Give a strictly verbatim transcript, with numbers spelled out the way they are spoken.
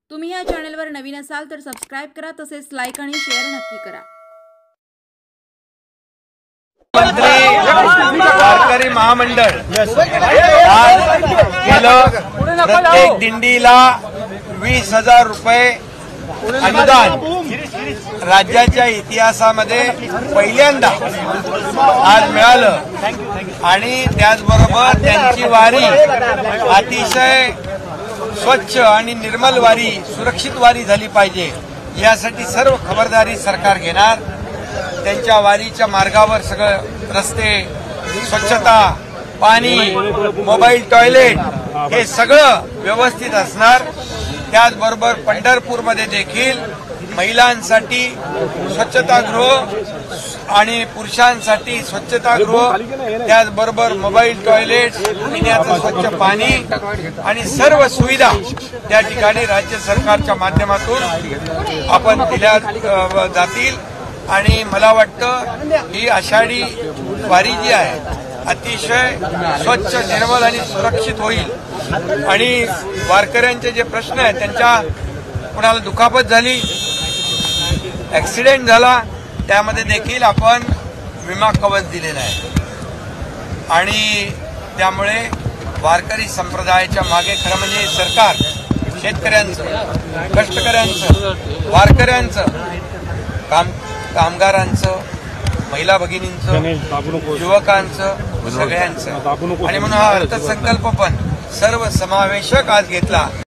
तुम्ही या चॅनलवर नवीन असाल तर सबस्क्राइब करा, तसेच लाईक आणि शेअर नक्की करा। मंत्री वारकरी महामंडळ आज केलं प्रत्येक दिंडीला वीस हजार रुपये अनुदान राज्याच्या इतिहासामध्ये पहिल्यांदा आज मिळालं आणि त्याचबरोबर त्यांची वारी अतिशय स्वच्छ आणि निर्मल वारी, सुरक्षित वारी झाली पाहिजे यासाठी सर्व खबरदारी सरकार घेणार। त्यांच्या वारीच्या मार्गावर सगळं रस्ते, स्वच्छता, पाणी, मोबाईल टॉयलेट हे सगळं व्यवस्थित असणार। त्याचबरोबर पंढरपूरमध्ये देखील महिलांसाठी स्वच्छतागृह आणि पुरुषांसाठी स्वच्छतागृह, त्याचबरोबर मोबाईल टॉयलेट, पिण्याचं स्वच्छ पाणी आणि सर्व सुविधा त्या ठिकाणी राज्य सरकारच्या माध्यमातून आपण दिल्या जातील। आणि मला वाटतं ही आषाढी वारी जी आहे अतिशय स्वच्छ, निर्मल आणि सुरक्षित होईल आणि वारकऱ्यांचे जे प्रश्न आहेत, त्यांच्या कोणाला दुखापत झाली, ऍक्सिडेंट झाला, त्यामध्ये देखील आपण विमा कवच दिलेला आहे आणि त्यामुळे वारकरी संप्रदायाच्या मागे खरं म्हणजे सरकार शेतकऱ्यांचं, कष्टकऱ्यांचं, वारकऱ्यांचं, काम कामगारांचं, महिला भगिनींचं, युवकांचं, सगळ्यांचं आणि म्हणून हा अर्थसंकल्प पण सर्व समावेशक आज घेतला।